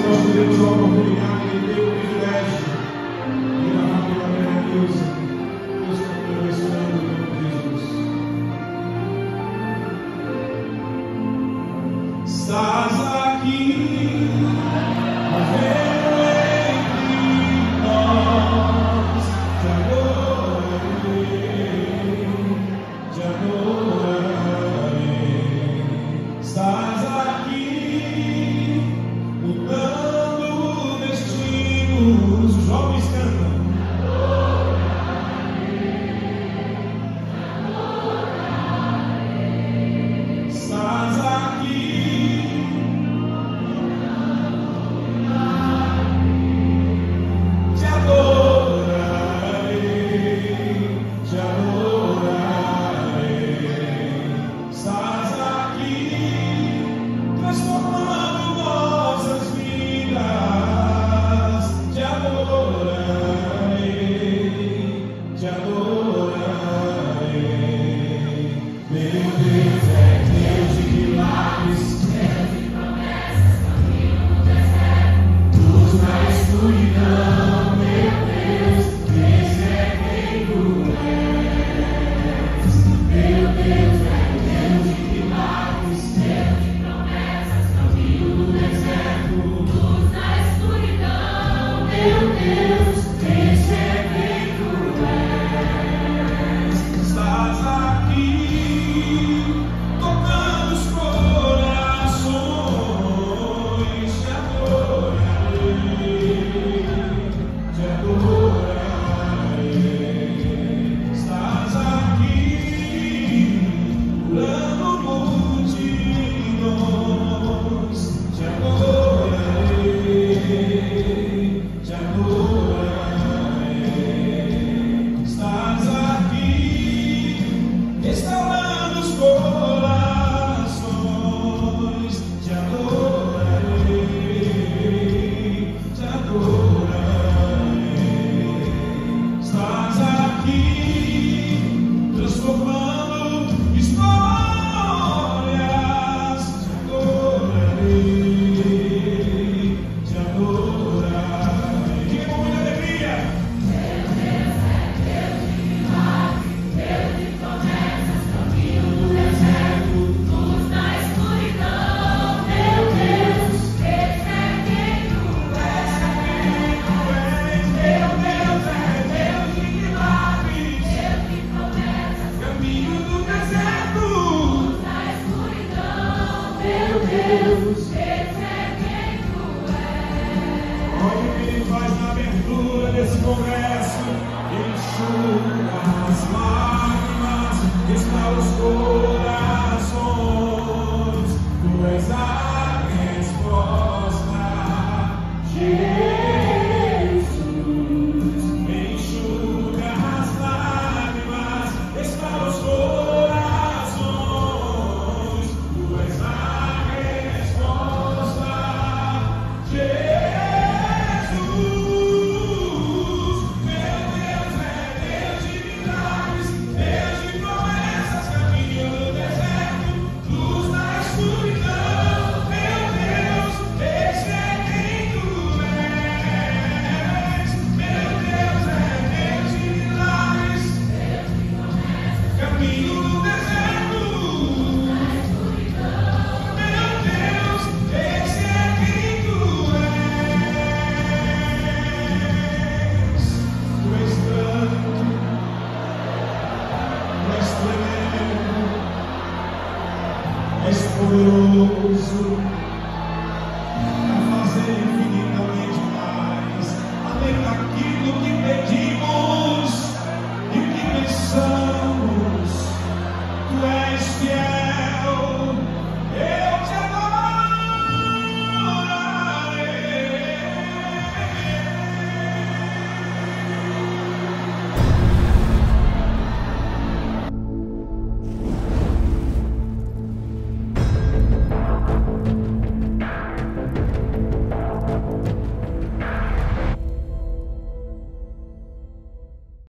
nós tivemos a oportunidade de ter o privilégio de gravar pela Vera Deus. Deus está abençoando em nome de Jesus. Estás aqui, movendo entre nós. Te adorarei. Estás aqui, mudando destinos. Os jovens cantam. Estás aqui, te adorarei, te adorarei. Estás aqui, transformando nossas vidas. Te adorarei, te adorarei. Meu Deus é Deus de milagres, Deus de promessas, caminho no deserto, luz na escuridão. Meu Deus, esse é quem tu és. Meu Deus é Deus de milagres, Deus de promessas, caminho no deserto, luz na escuridão. Meu Deus, esse é quem tu és. Estás aqui, tocando os corações. Te adorarei, te adorarei. Estás aqui, curando multidões. Te adorarei, te adorarei. Estás aqui, restaurando os corações. Te adorarei, te adorarei. Estás aqui, transformando histórias. Te adorarei, te adorarei. Que muita alegria! Caminho do deserto, luz na escuridão. Meu Deus, esse é quem tu és. Olha o que ele faz na abertura desse congresso. Ele enxuga as lágrimas, restaura os corações. Tu és a resposta, Jesus. Enxuga as lágrimas, restaura os corações. Tu és a resposta, Jesus. Meu Deus é Deus de milagres, Deus de promessas, caminho no deserto, luz na escuridão. Meu Deus, esse é quem tu és. Meu Deus é Deus de milagres, Deus de promessas, caminho no deserto, luz na escuridão. Meu Deus, esse é quem tu és. Tu és santo, tu és tremendo, és poderoso.